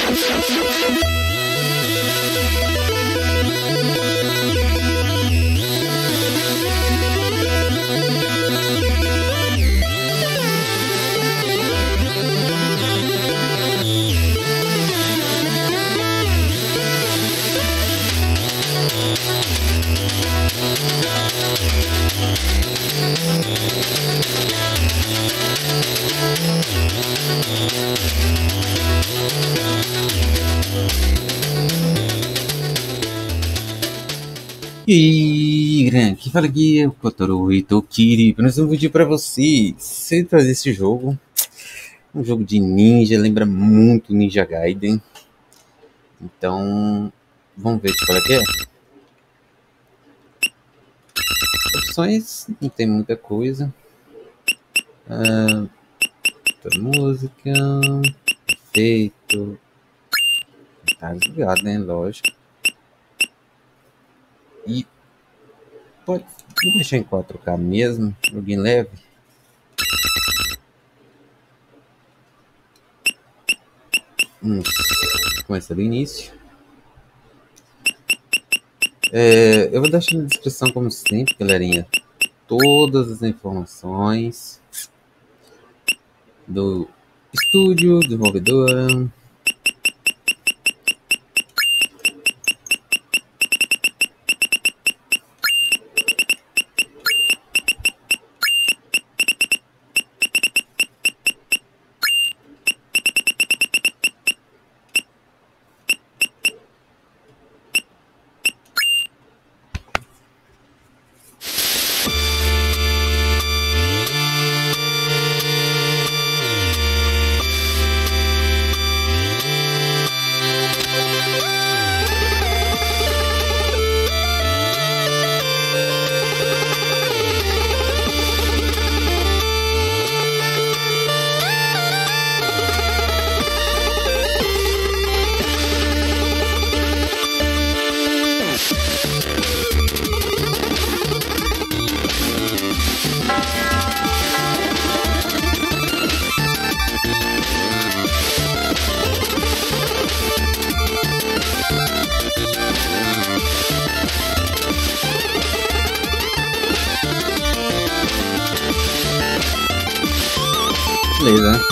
E grande, que fala aqui é o Kotaro Itokiri, para um vídeo para vocês. Se trazer esse jogo, um jogo de ninja, lembra muito Ninja Gaiden. Então, vamos ver qual é que é. Opções, não tem muita coisa. Música, efeito, tá ligado, né? Lógico. E pode deixar em 4K mesmo, joguinho leve. Começa do início. Eu vou deixar na descrição, como sempre, galerinha, todas as informações do estúdio, desenvolvedor. Beleza.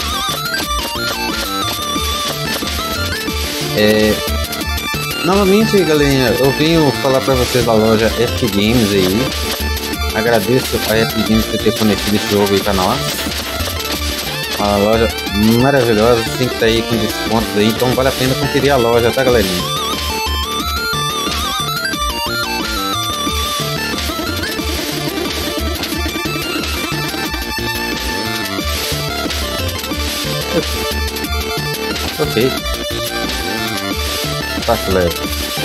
Novamente, galerinha, eu venho falar pra vocês da loja Epic Games aí. Agradeço a Epic Games por ter conectado esse jogo aí pra nós. Uma loja maravilhosa, sempre tá aí com descontos aí, então vale a pena conferir a loja, tá, galerinha? Ok. Fácil, leve.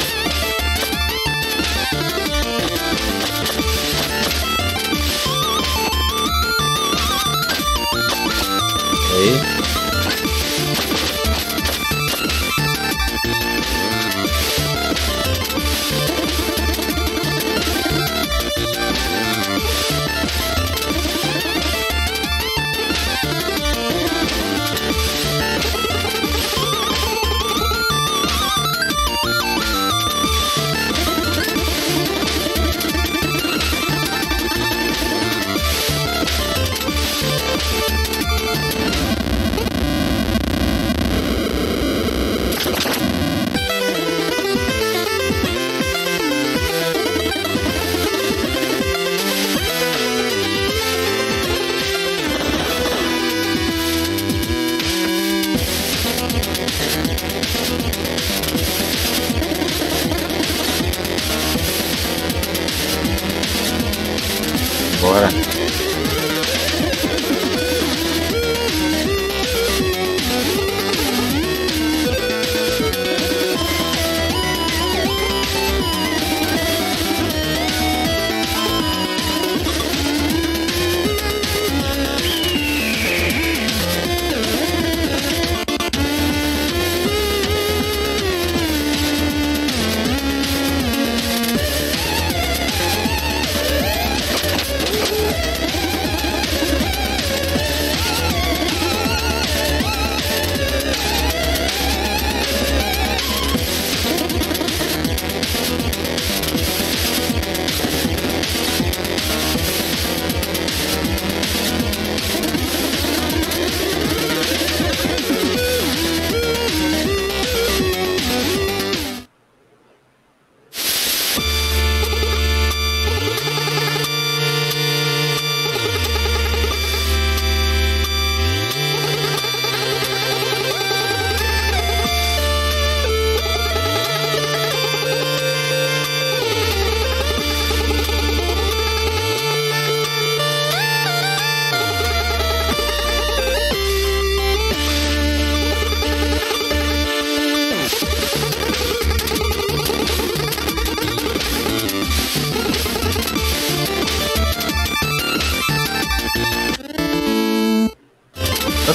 Aí.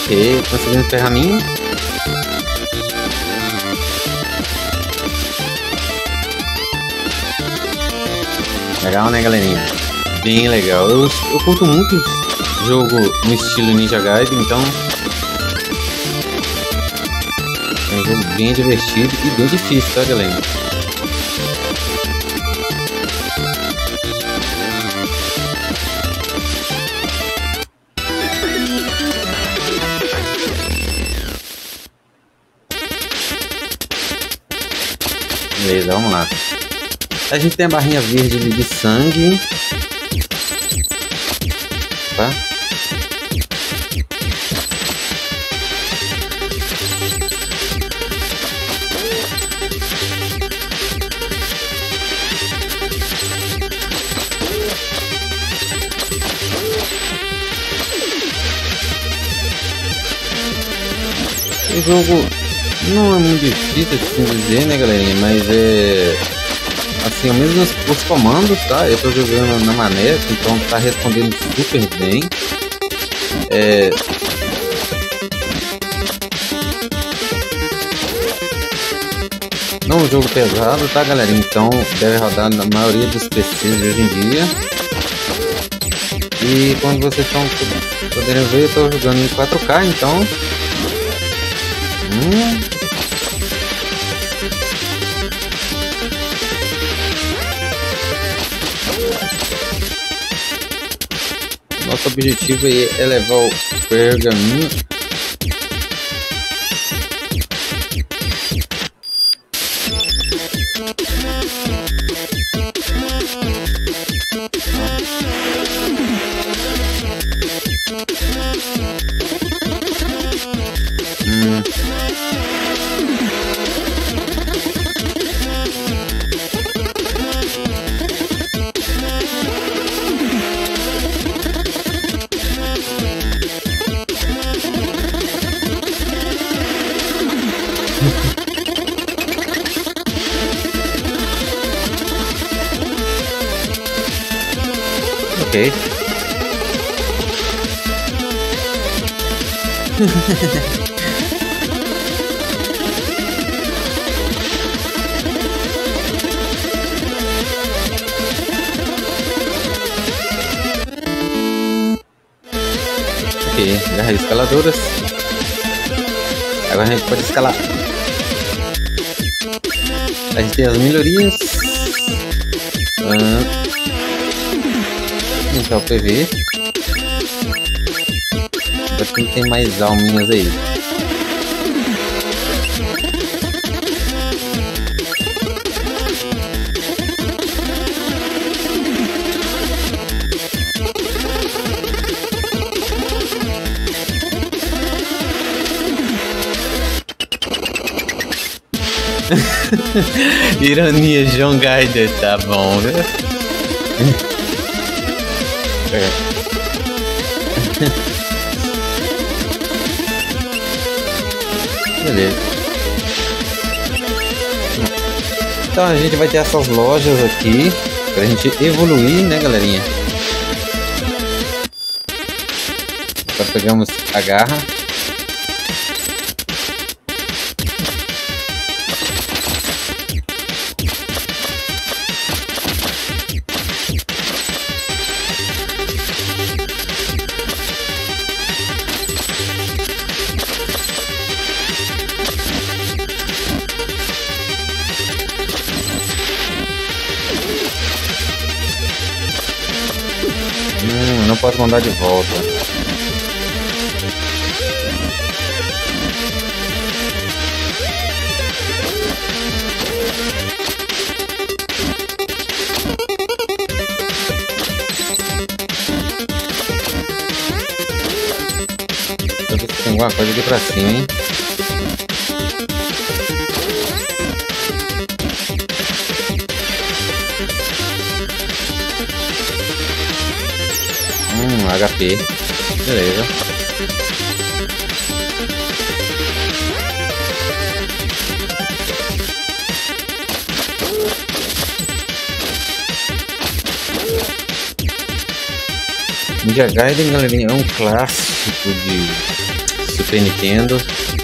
Ok, conseguimos pergaminho. Legal, né, galerinha? Bem legal. Eu curto muito jogo no estilo Ninja Gaiden, então é um jogo bem divertido e bem difícil, tá, galera? Beleza, vamos lá. A gente tem a barrinha verde ali de sangue. Tá? O jogo não é muito difícil assim dizer, né, galerinha? Mas é assim, ao menos os comandos, tá? Eu tô jogando na maneira, então tá respondendo super bem. Não é um jogo pesado, tá, galera? Então deve rodar na maioria dos PCs de hoje em dia. E quando vocês estão podendo ver, eu tô jogando em 4K, então nosso objetivo aí é levar o pergaminho. Ok. Ok, garra escaladoras. Agora a gente pode escalar. A gente tem as melhorias. Então o PV. Aqui tem mais alminhas aí. Ironia, John Gaiden, tá bom, né? Beleza. Então a gente vai ter essas lojas aqui pra gente evoluir, né, galerinha? Então pegamos a garra. Não posso mandar de volta. Eu ver se tem alguma coisa aqui pra cima, hein? HP. Beleza. Ninja Gaiden, galerinha, é um clássico de Super Nintendo.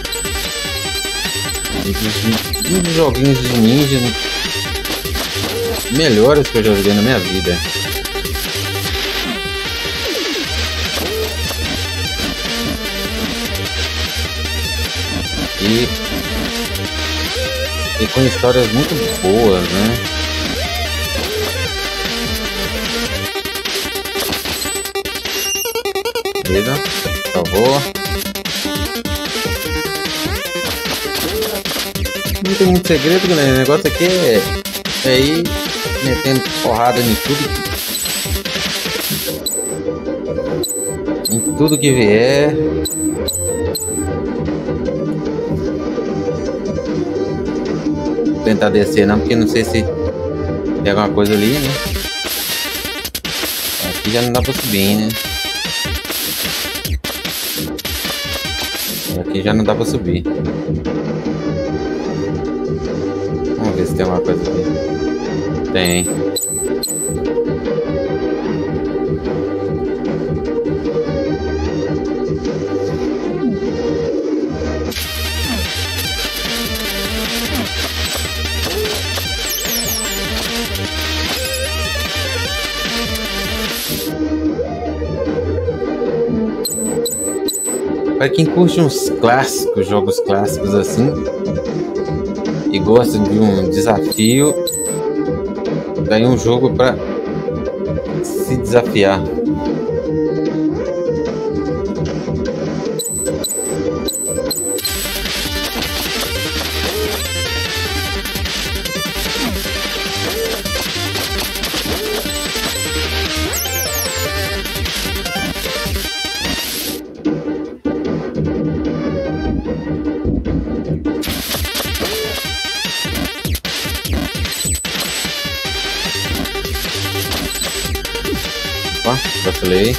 Um dos joguinhos de ninja melhores que eu já joguei na minha vida. E com histórias muito boas, né? Beleza, por favor. Não tem muito segredo, né? O negócio aqui é ir metendo porrada em tudo que vier. Vou tentar descer não, porque não sei se tem alguma coisa ali, né? Aqui já não dá pra subir, né? Aqui já não dá pra subir. Vamos ver se tem alguma coisa aqui. Tem. Para quem curte uns clássicos, jogos clássicos assim, e gosta de um desafio, daí um jogo para se desafiar. Vacilei.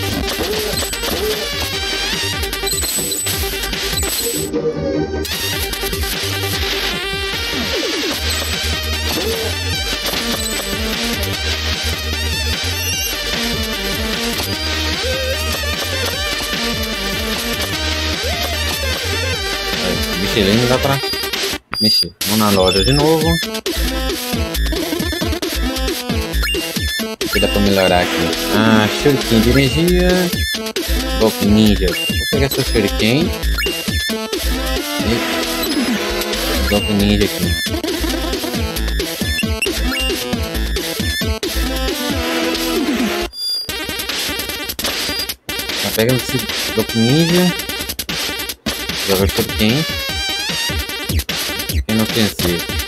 Michelin não dá pra mexer. Vamos na loja de novo. Dá pra melhorar aqui. Ah, shuriken de energia. Golpe ninja. Vou pegar essa shuriken. E golpe ninja aqui. Tá pegando esse golpe ninja. Joga shuriken. Inofensivo.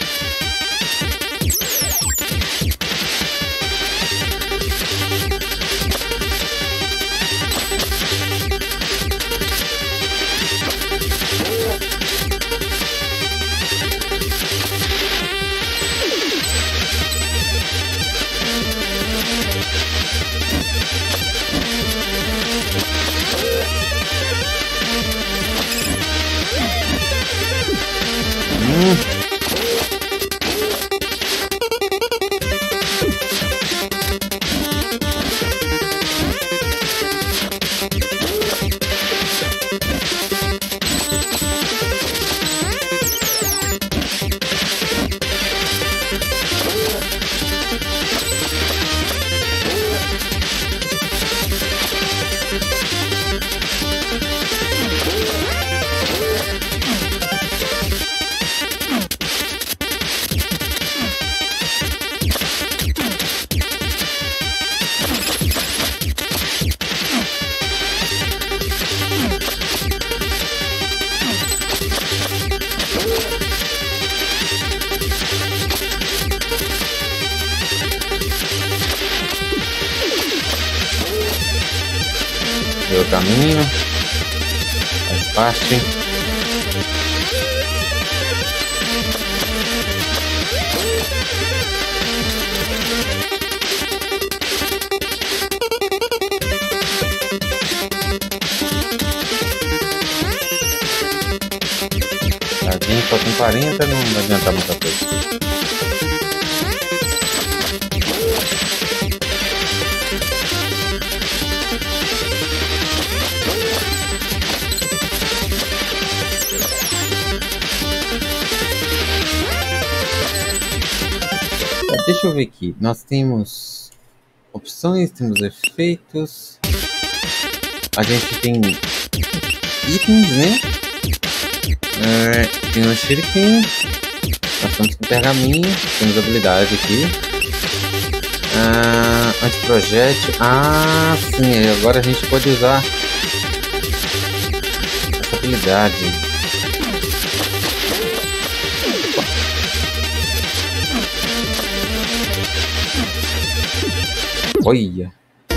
Meu caminho faz parte. Tadinho, só com 40 não vai adiantar muita coisa. Deixa eu ver aqui. Nós temos opções, temos efeitos. A gente tem itens, né? Tem o shuriken. Nós estamos com pergaminho. Temos habilidade aqui. Antiprojétil. Sim. Agora a gente pode usar essa habilidade. Olha!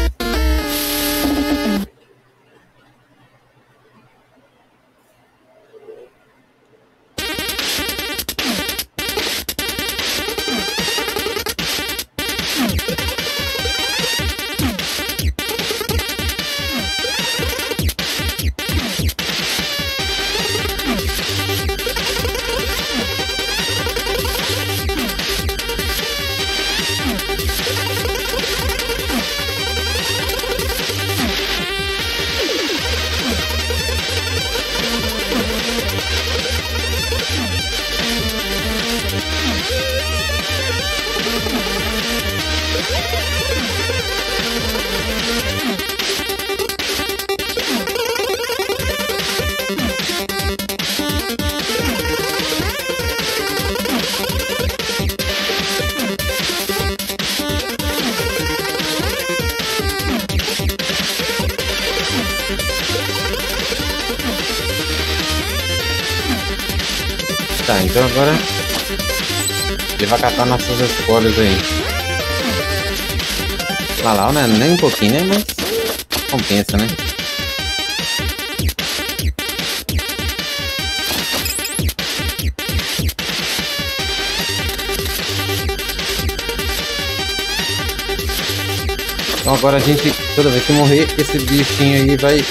Tá, então agora ele vai catar nossas escolhas aí. Lá, né? Nem um pouquinho, né? Mas compensa, né? Então agora a gente, toda vez que morrer, esse bichinho aí vai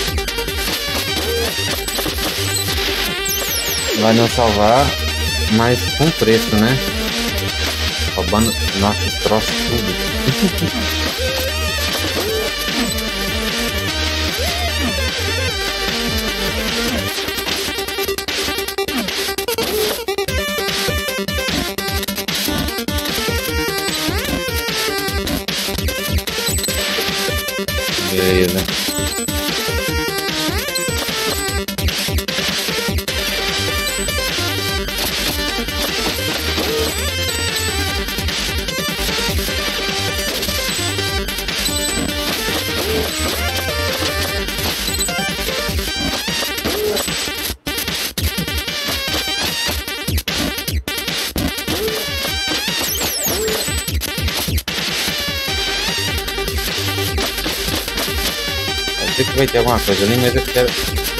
nos salvar, mas com preço, né? Roubando nossos troços tudo. Beleza. Eu sei que vai ter alguma coisa ali, mas eu quero...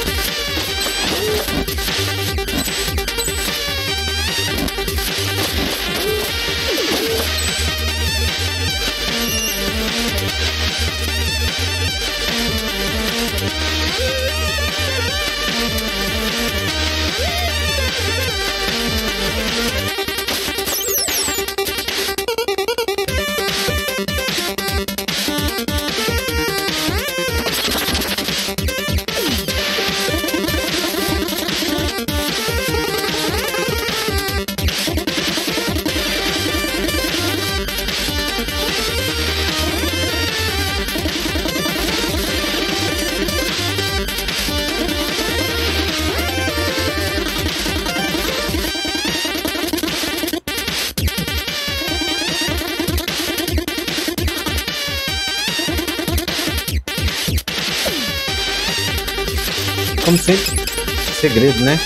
Como sempre, segredo, né?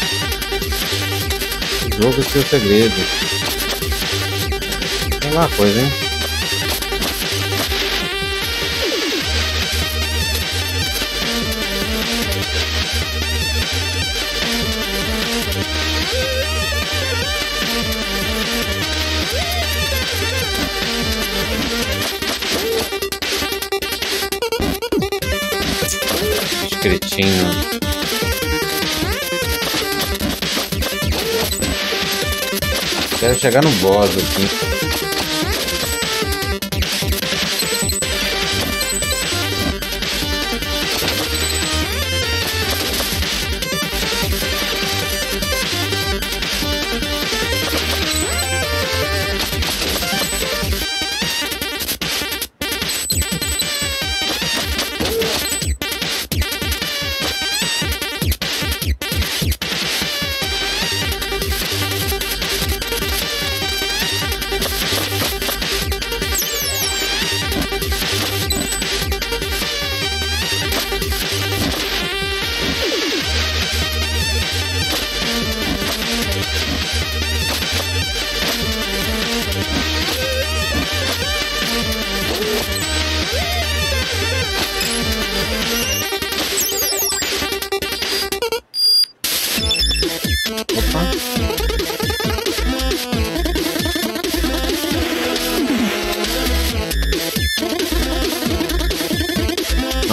Jogo seu segredo. Tem uma coisa, hein? Cretino. Quero chegar no boss aqui.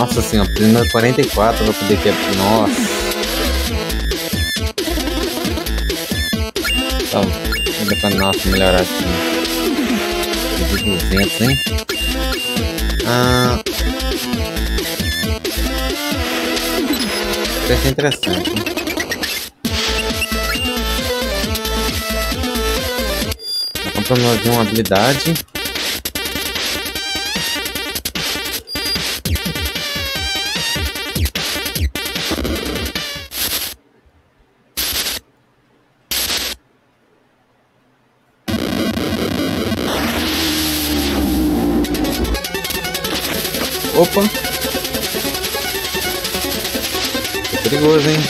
Nossa senhora, primeiro 44 pra poder quebrar. Nossa. Tá, ainda pra nossa melhorar assim. De 200, hein? Isso é interessante, hein? Compramos uma habilidade. Opa! É perigoso, hein?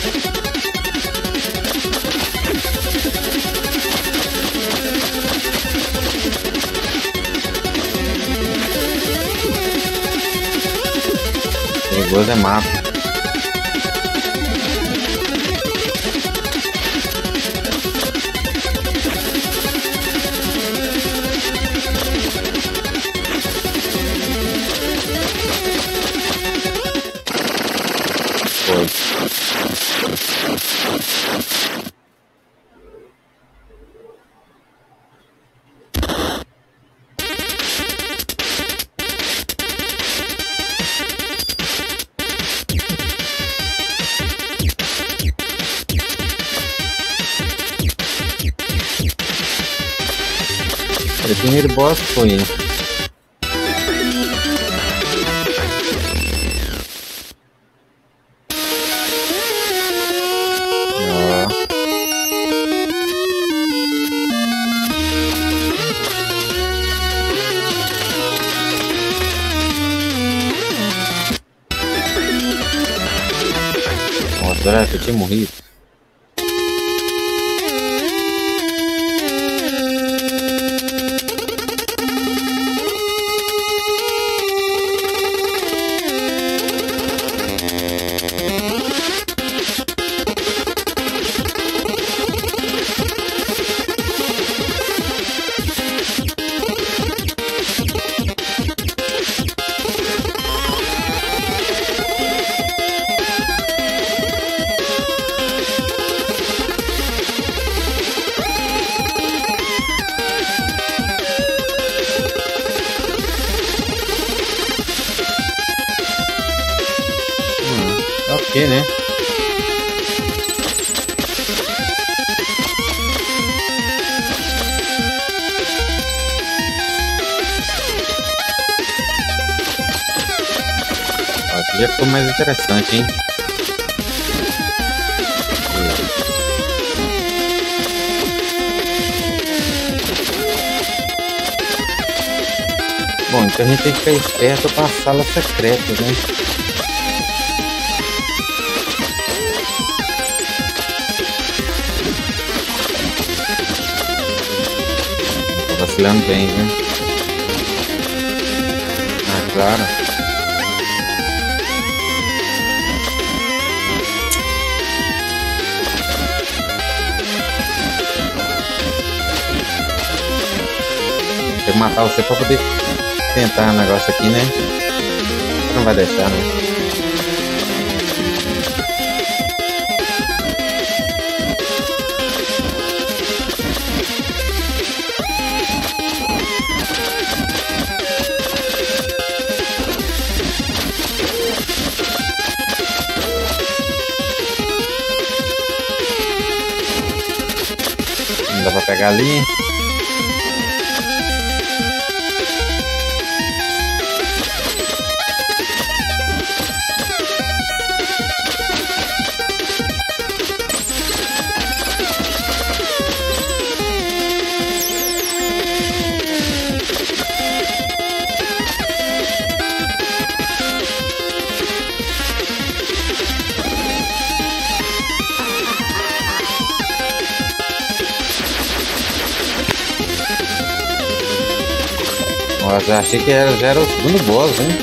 Perigoso é mato. O primeiro boss foi. Nossa, eu tinha morrido. Ok, né? Aqui já ficou mais interessante, hein? Bom, então a gente tem que ficar esperto para as salas secretas, né? Vacilando bem, viu? Ah, claro. Tem que matar você pra poder tentar o negócio aqui, né? Você não vai deixar, né? Não dá pra pegar ali. Nossa, achei que já era o segundo boss, hein?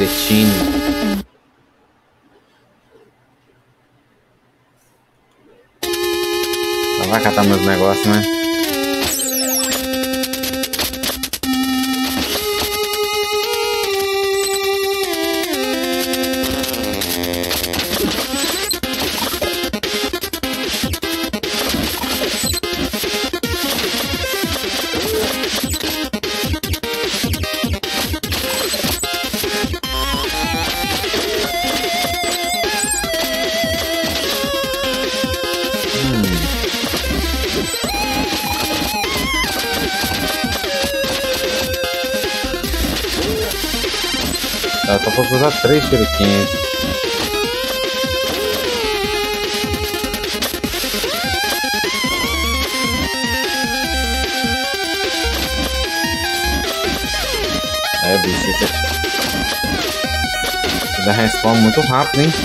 cretino. Ela vai catar meus negócios, né? Eu só posso usar 3 shurikens. É, bicho, você dá respawn muito rápido, hein?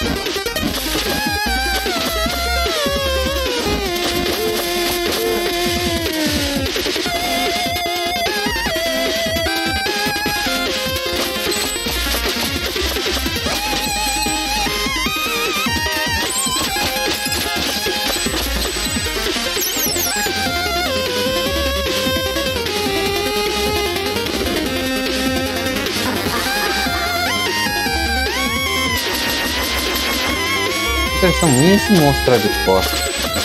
Eles são muito monstros de costas.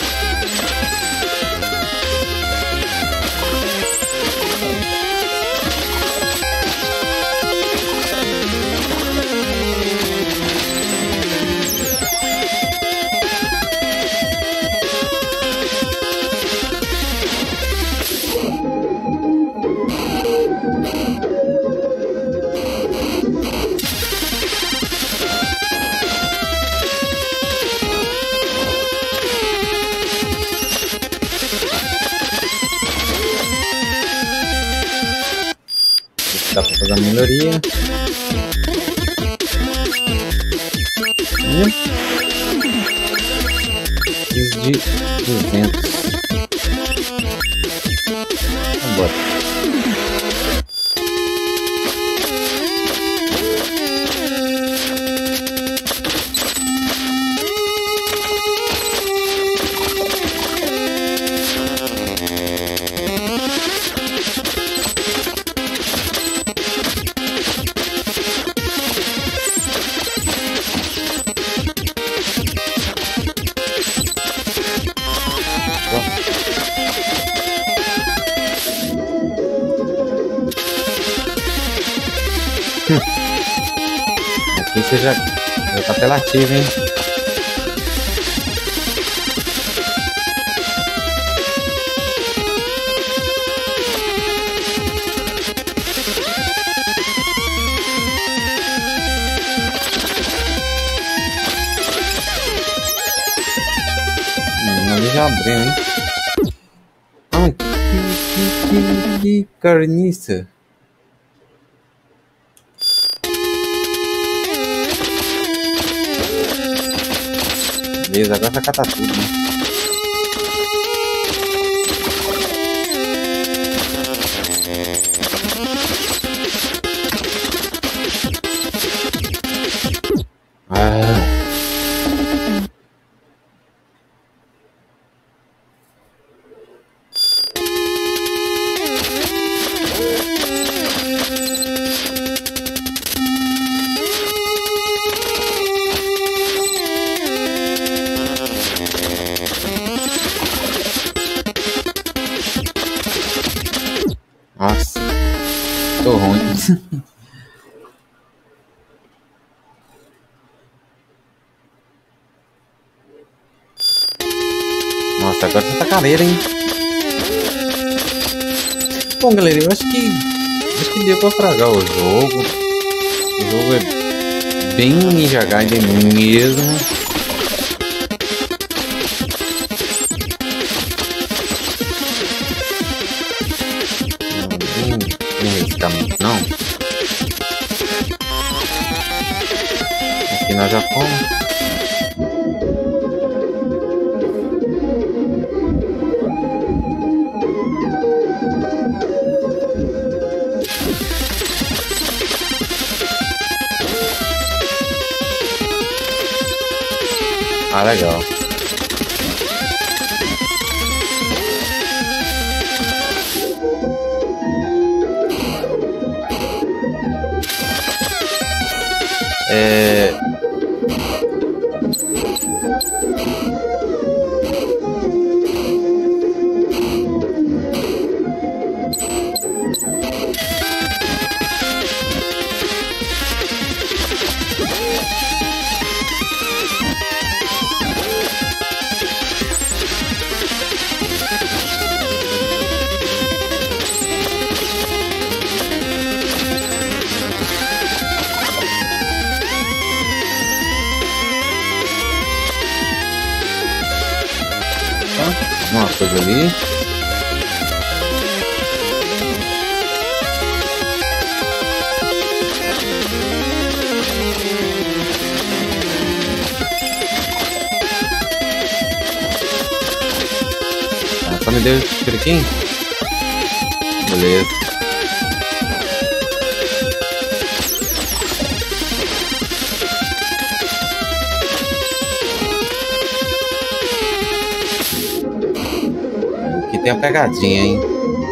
Dá pra fazer a melhoria. Preciso de 200. Vambora. Aqui você já tá apelativo, hein? Ali já abriu, hein? Ai, que carniça! Beleza, agora vai catar tudo, né? Nossa, tô ruim. Nossa, agora você tá caveira, hein? Bom, galera, eu acho que deu pra fragar o jogo. O jogo é bem Ninja Gaiden mesmo. Não. Aqui nós já fomos. Ah, legal. Uma coisa ali. Só me deu esse periquinho? Beleza. Aqui tem a pegadinha, hein?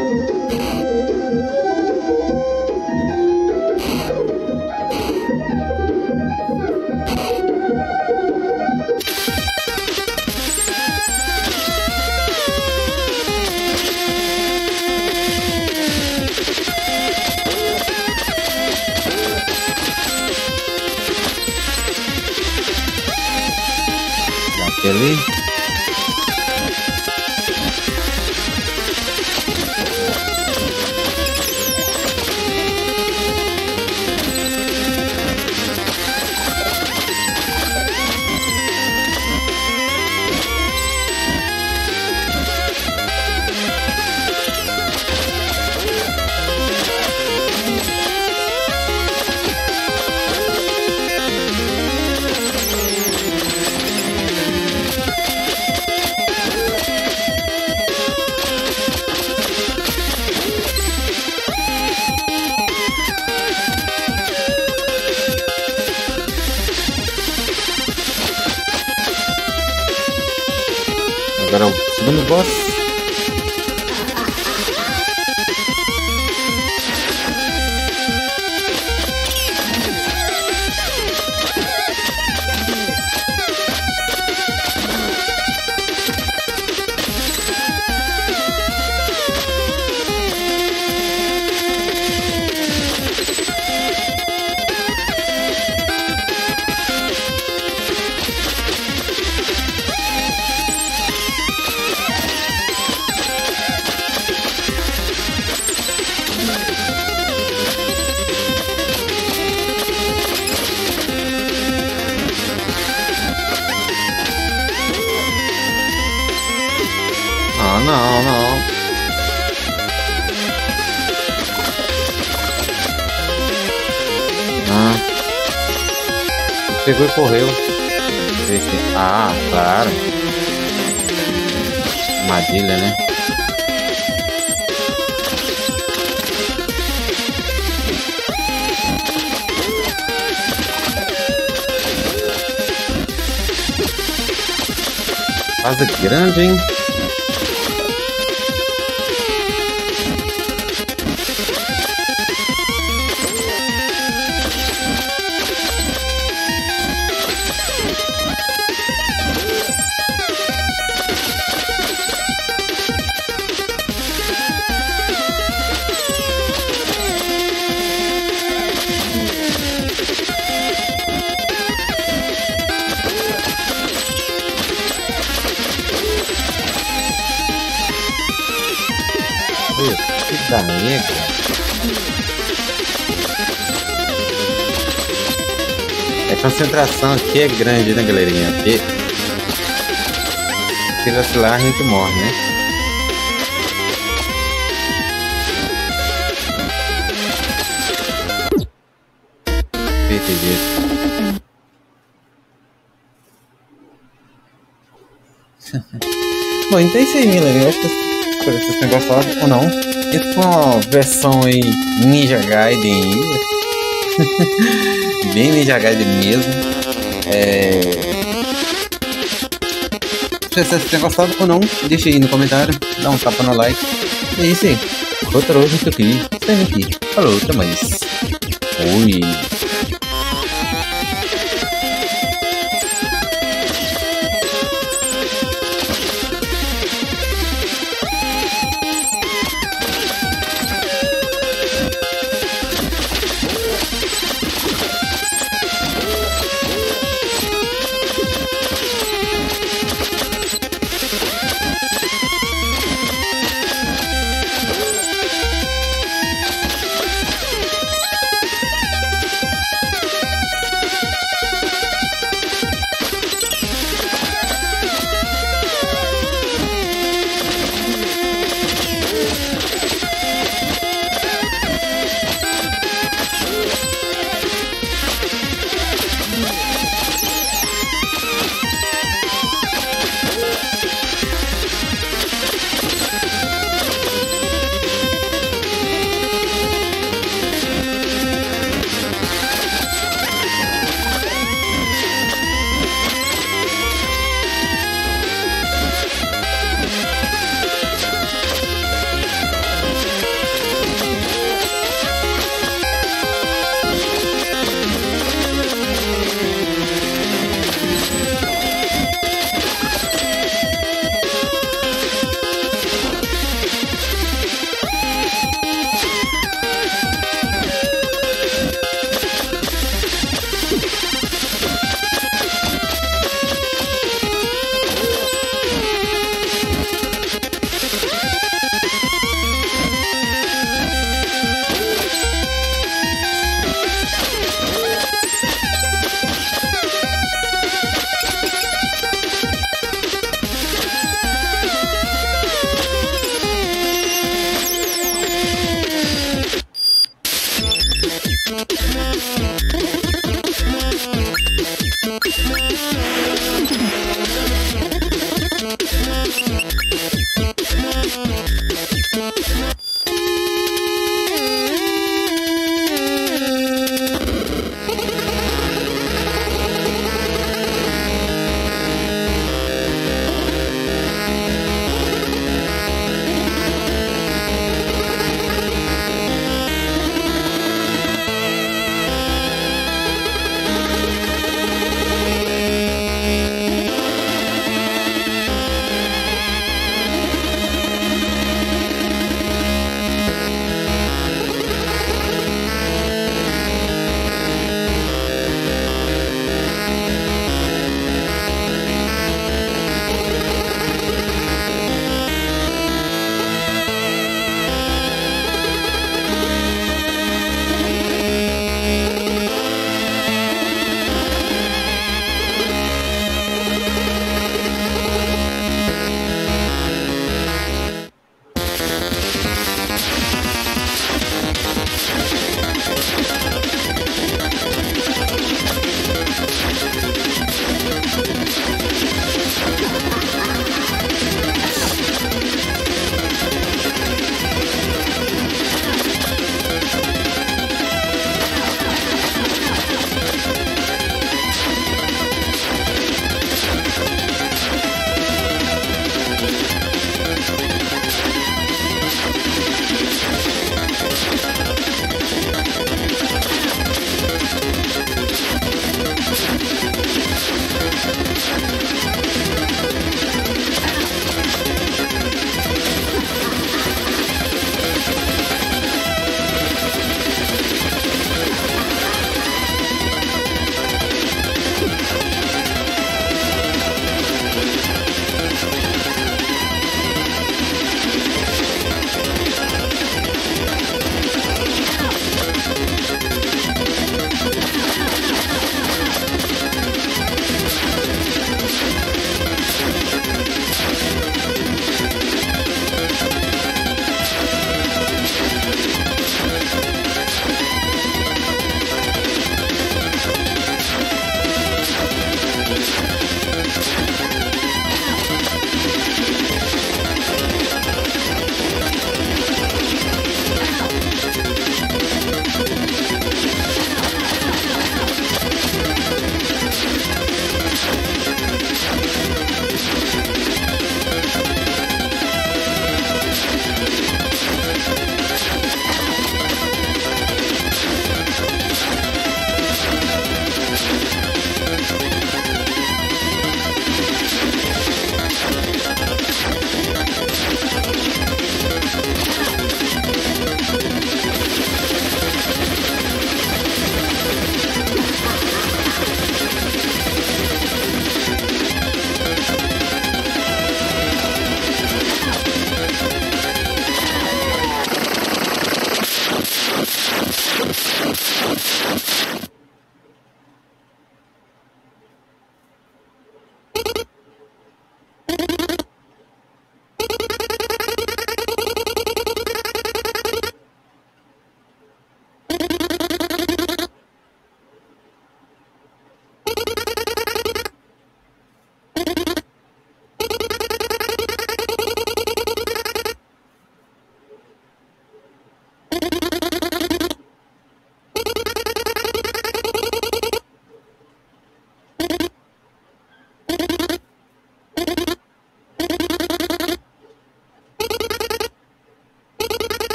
Ali. Agora é o segundo boss. Ah, não, não. Ah. Pegou e correu. Ah, claro. Armadilha, né? Fase grande, hein? Que da nega. A concentração aqui é grande, né, galerinha? Porque se vacilar a gente morre, né? Entendi. Bom, então é isso aí, galera. Eu acho que vocês tenham gostado ou não. Essa foi uma versão aí Ninja Gaiden aí. Bem Ninja Gaiden mesmo. Se você tenha gostado ou não, deixa aí no comentário, dá um tapa no like. E é isso aí. Outra hoje eu tô aqui. Estamos aqui. Falou, até mais. Oi.